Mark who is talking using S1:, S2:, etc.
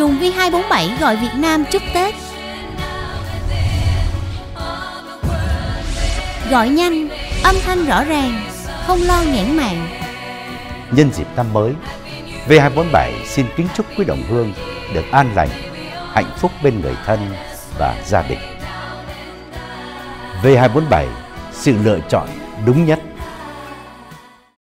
S1: dùng V247 gọi Việt Nam chúc Tết. Gọi nhanh, âm thanh rõ ràng, không lo nghẽn mạng.
S2: Nhân dịp năm mới, V247 xin kính chúc quý đồng hương được an lành, hạnh phúc bên người thân và gia đình. V247, sự lựa chọn đúng nhất.